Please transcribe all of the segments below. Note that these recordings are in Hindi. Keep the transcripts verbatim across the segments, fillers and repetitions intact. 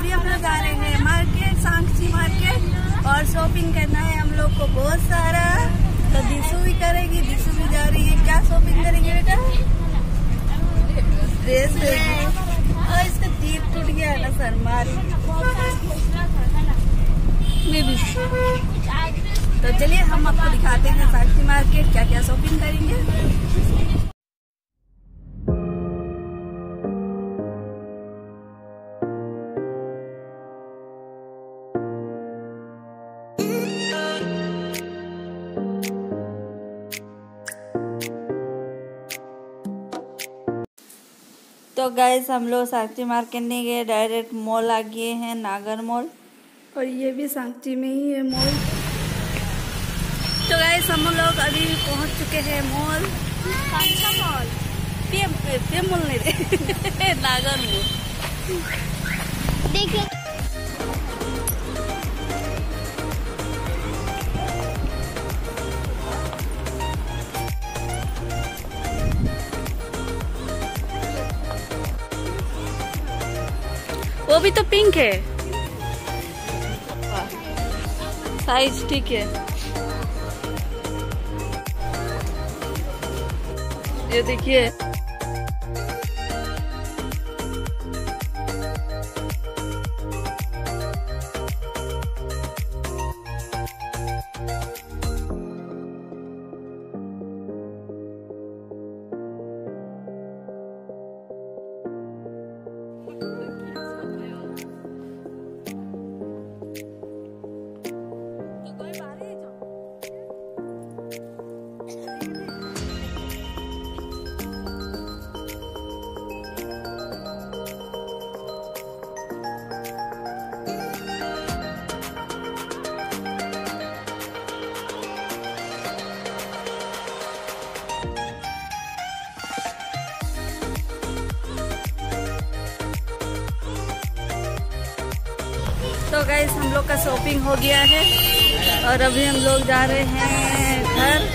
अभी हम लोग आ रहे हैं मार्केट, सांक्षी मार्केट, और शॉपिंग करना है हम लोग को बहुत सारा। तो दिशु भी करेगी, दिशु भी जा रही है। क्या शॉपिंग करेंगे बेटा? ड्रेस लेगी। और इसका तीर टूट गया है ना सर, मारी। तो चलिए हम आपको दिखाते हैं सांक्षी मार्केट क्या क्या शॉपिंग करेंगे। तो गाइस हम लोग सांक्षी मार्केट नहीं गए, डायरेक्ट मॉल आ गए हैं, नागर मॉल। और ये भी सांक्षी में ही है मॉल। तो गाइस हम लोग अभी पहुंच चुके हैं मॉल। कौन सा मॉल? पे, पे, पे मॉल नहीं रे नागर मॉल। देखिए वो भी तो पिंक है, साइज ठीक है। ये देखिए तो गाइस हम लोग का शॉपिंग हो गया है और अभी हम लोग जा रहे हैं घर।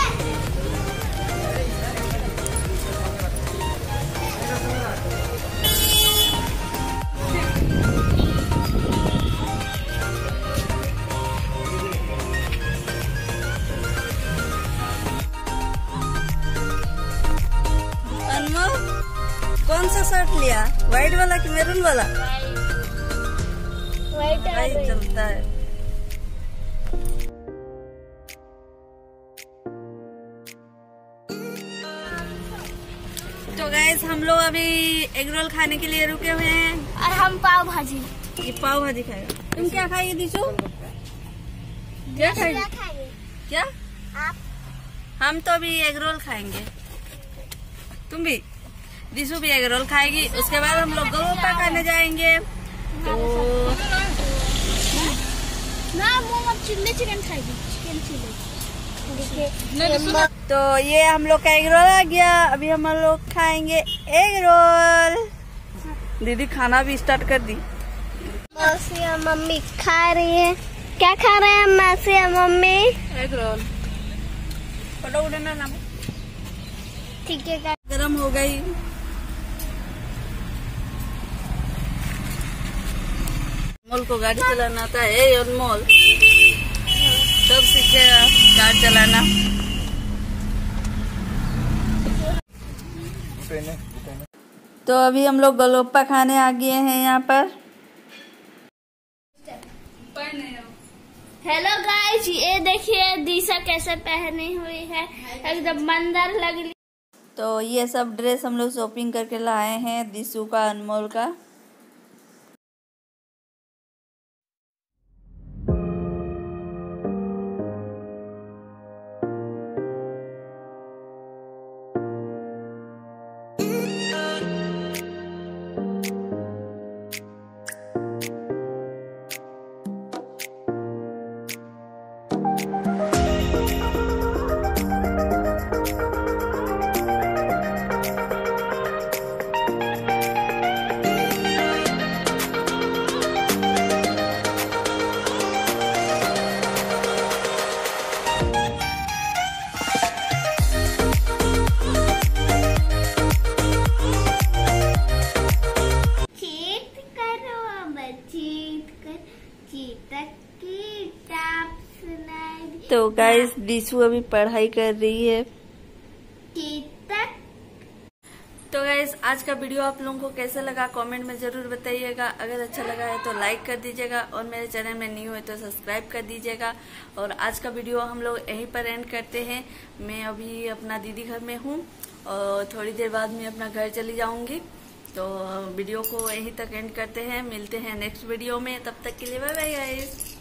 अनमोल कौन सा शर्ट लिया, व्हाइट वाला कि मैरून वाला? व्हाइट चलता है। तो गाइस हम लोग अभी एग रोल खाने के लिए रुके हुए हैं और हम पाव भाजी। ये पाव भाजी खाएगा। तुम क्या खाएगी दिशु? क्या खाएगी? क्या आप? हम तो अभी एग रोल खाएंगे। तुम भी? दिशु भी एग रोल खाएगी। उसके बाद हम लोग गोलगप्पा खाने जाएंगे। तो ना वो चिल्ली चिकन खाएगी, चिकन चिल्ली। तो ये हम लोग का एग रोल आ गया। अभी हम लोग खाएंगे एग रोल। दीदी खाना भी स्टार्ट कर दी। मौसी और मम्मी खा रही है। क्या खा रहे हैं मौसी और मम्मी? Egg roll. फोटो उड़ाना ना। ठीक है। गरम हो गई। अनमोल को गाड़ी चलाना आता है। अनमोल कब सीखेगा कार चलाना? तो अभी हम लोग गोलगप्पा खाने आ गए हैं यहाँ पर। हेलो गाइस, ये देखिए दिशा कैसे पहनी हुई है, एकदम मंदर लग रही। तो ये सब ड्रेस हम लोग शॉपिंग करके लाए हैं दिशु का, अनमोल का। तो गाइस दिशु अभी पढ़ाई कर रही है। तो गाइस आज का वीडियो आप लोगों को कैसा लगा कमेंट में जरूर बताइएगा। अगर अच्छा लगा है तो लाइक कर दीजिएगा और मेरे चैनल में न्यू है तो सब्सक्राइब कर दीजिएगा। और आज का वीडियो हम लोग यहीं पर एंड करते हैं। मैं अभी अपना दीदी घर में हूँ और थोड़ी देर बाद मैं अपना घर चली जाऊंगी। तो वीडियो को यहीं तक एंड करते हैं, मिलते हैं नेक्स्ट वीडियो में। तब तक के लिए बाय बाय गाइस।